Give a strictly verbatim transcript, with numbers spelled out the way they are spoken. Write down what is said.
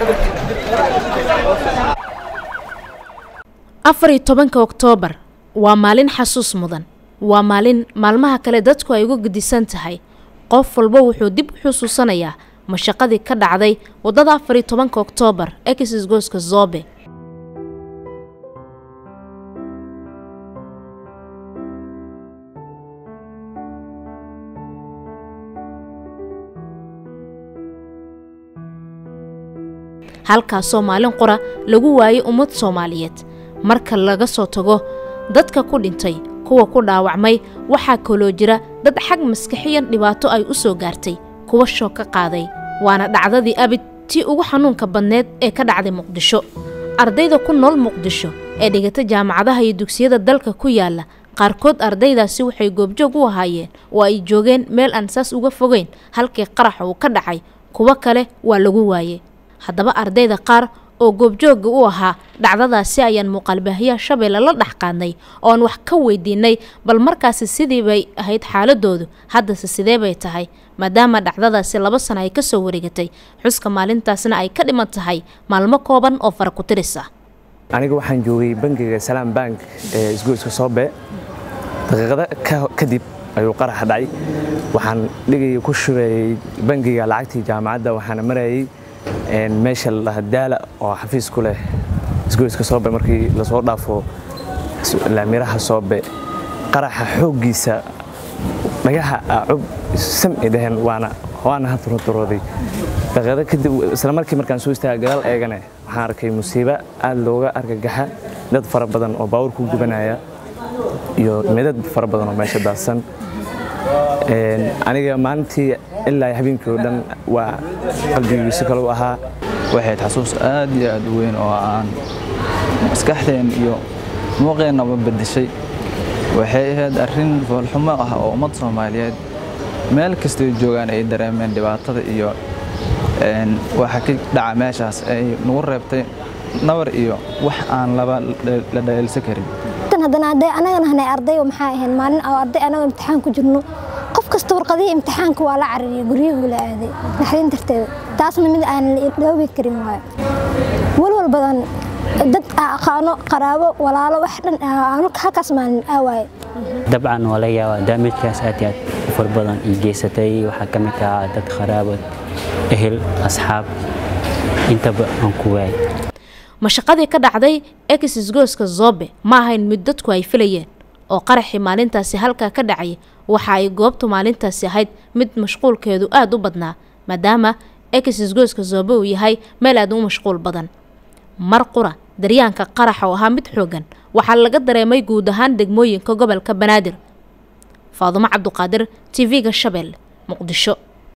afar iyo tobanka Oktoobar waa maalin xasuus mudan. waa maalin maalmaha kale dadku ay ugu gedisan tahay. qof walba wuxuu dib u xusuusanayaa mashaqadii ka dhacday wadada afar iyo tobanka Oktoobar ee Kisgoyska Zobe. halkaasoo maalin qora lagu waayay ummad Soomaaliyeed. marka laga soo tago dadka ku dhintay kuwa ku dhaawacmay waxa kaloo jira dad xag maskaxiyan dhibaato ay u soo gaartay kuwa shoog ka qaaday. waana dhacdadii abid tii ugu xanuunka badneed ee ka dhacday Muqdisho. ardayda ku nool Muqdisho ee dhigata jaamacadaha iyo dugsiyada dalka ku yaala qaarkood ardaydaasi waxay goobjoog u ahaayeen oo ay joogeen meel aan saas uga fogeyn halkii qarax uu ka dhacay. kuwa kale waa lagu waayay. haddaba ardayda qaar oo goobjoog u ahaa dhacdadaasi ayaan muuqaalbaahiyaha Shabeelle la dhaxqaadnay oo aan wax ka weydiinay bal markaasi sidii bay ahayd xaaladoodu hadda sidee bay tahay maadaama dhacdadaasi laba sano ay ka soo wareegatay xuska maalintaasna ay ka dhiman tahay maalmo kooban oo fara ku tiris ah. aniga waxaan joogay bangiga Salaam Bank ee Isgoyska Zobe. daqiiqada kadib ayuu qarax dhacay. waxaan dhigay ku shubay bangiga lacagtii jaamacadda waxaana marayay een meesha la hadaala oo xafiis ku leh Isgoyska Zobe markii la soo dhaafo laamiraha Zobe qaraxa xoogiisa magaxa cub samideen waana waana hadro durooday. daqiiqada kadib isla markii markaan soo istaagay gadaal eegane waxaan arkay musiibo aad looga argagaxa dad fara badan oo baawur ku gubanaya iyo midad fara badan oo meesha daadsan. een aniga maantii ilaa habeenkii oo dhan waa qalbigayga kale u ahaa. waxay xasuus aad iyo aad u weyn oo aan maskaxdeen iyo muuqeenaba bedeshay. waxay ahayd arrin foolxumo ah oo ummad Soomaaliyeed meel kasta ay joogaan ay dareemeen dhibaatada iyo een waxa ka dhaca meeshaas ay nagu reebtay nabar iyo wax aan laba la dheelsan karin. tan hadana anagana hanay arday oo maxaa ahayn maalin oo arday anaga imtixaan ku jirno qof kasta warqadii imtixaanka waa la carariyay guriyuhu la aaday naxdin darteed taasna mid aan la iloobi karin waay. walwal badan dad aqaano qaraabo walaalo wax dhan aanu halkaas maalin aaway. dabcan wala yaa damajkaas aad aad far badan ii geysatay waxa kamid ah dad qaraabo ehel asxaab intaba aan ku waay. mashaqadii ka dhacday Kisgoyska Zobe ma ahayn mid dadku ay filayeen oo qaraxii maalintaasi halka ka dhacay waxa ay goobtu maalintaasi ahayd mid mashquulkeedu aad u badnaa maadaama Kisgoyska Zobe uu yahay meel aad u mashquul badan. mar qura daryaanka qaraxa oo ahaa mid xoogan waxa laga dareemay guud ahaan degmooyinka gobolka Banaadir. Faadumo Cabduqaadir T V-ga Shabeelle, Muqdisho.